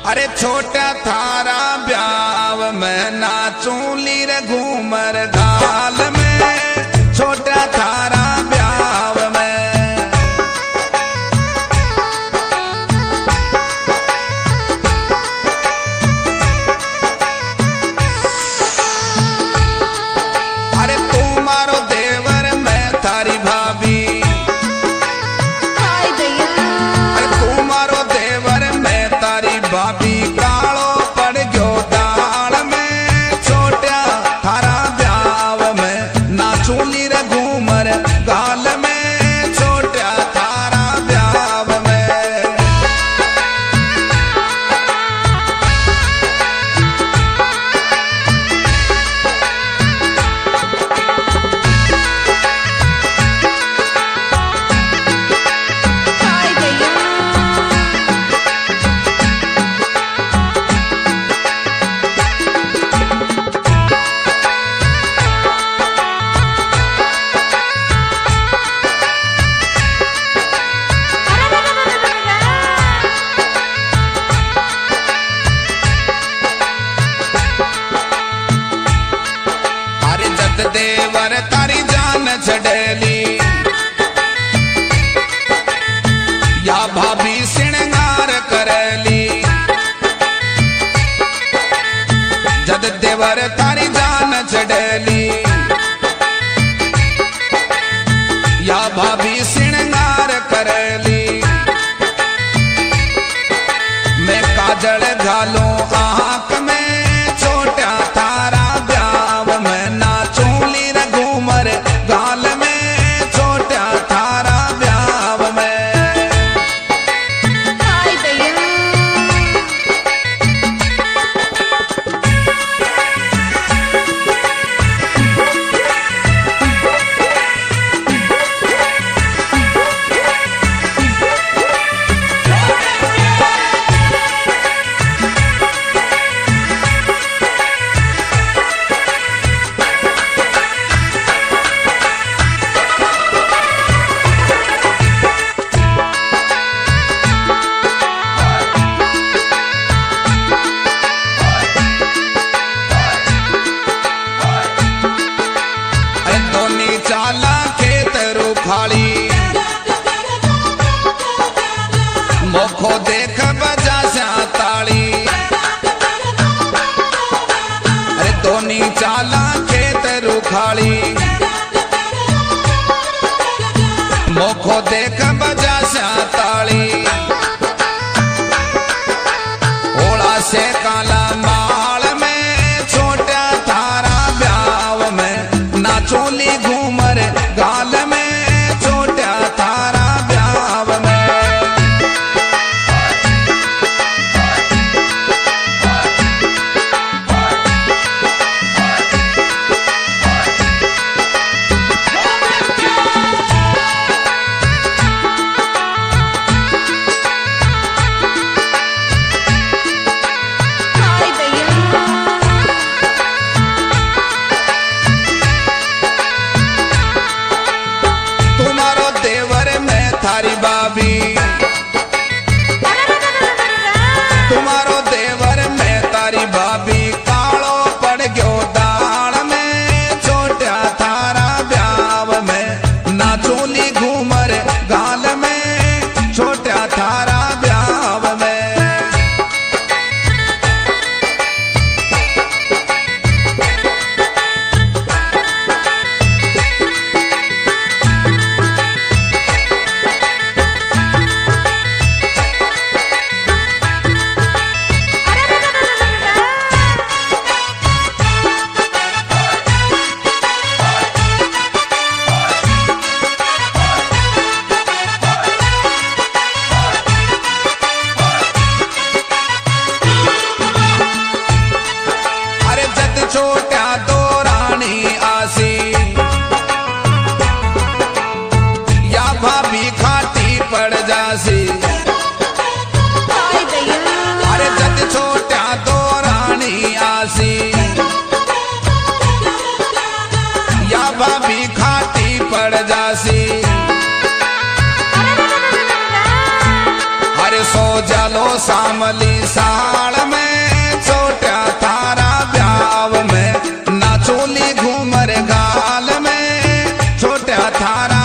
अरे छोटा थारा ब्याव में नाचूं लीर घूमर गाल में, छोटा थारा ब्याव में। अरे तू मारो देवर मैं थारी भाभी, अरे तू मारो देवर मैं तारी भाभी, कालो पड़ गयो दाल में, छोटा थारा ब्याव में नाचूं लीर घूमर गाल में, छोटा थारा ब्याव में। देवर तारी जान छड़ेली या भाभी श्रृंगार करेली, जद देवर तारी जान छड़ेली या भाभी श्रृंगार करेली। मैं काजल घालूं आंख में, छोटा थारा ब्याव में नाचूं लीर घूमर गाल में, छोटा थारा ब्याव में। चाला खेत रुखाली मोखो देख बजा सा ताली, अरे दोनी चाला खेत रुखाली मोखो देख बजा सा ताली। ओला से काला माल में, छोटा थारा ब्याव में नाचूं ली घूमर गाल में, छोटा थारा ब्याव में। तुम्हारो देवर मैं थारी भाभी, तुम्हारो देवर मैं तारी भाभी, कालो पड़ गयो दाल में, छोटा थारा ब्याव में नाचूं ली घूमर गाल में, छोटा थारा ब्याव में। छोटा तो रानी आसी या भाभी खाटी पड़ जासी, अरे जद छोटा तो रानी आसी या भाभी खाटी पड़ जासी। अरे सो जालो सामली सा थारा